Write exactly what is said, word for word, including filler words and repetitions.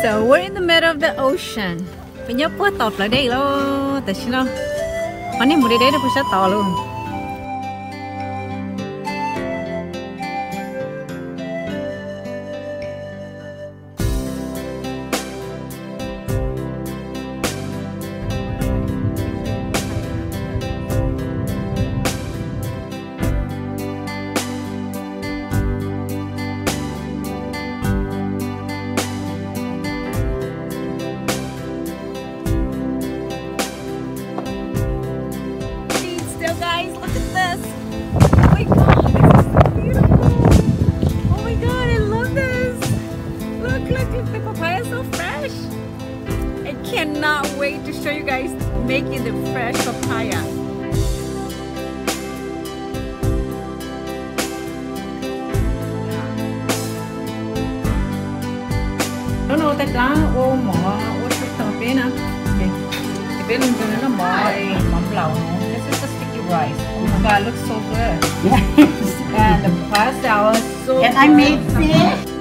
So we're in the middle of the ocean. Bây giờ bữa tọt lại đây lo, tại sao nó? Hôm nay mua đây được bữa sao tọt luôn. Cannot wait to show you guys making the fresh papaya. Nó nô tay lá ô mỏ ô chút tao bé nè. Cái bé luôn nó mỏ mắm lẩu. This is the sticky rice. Oh my God, it looks so good. Yes. And the pasta was so. Can I make fish?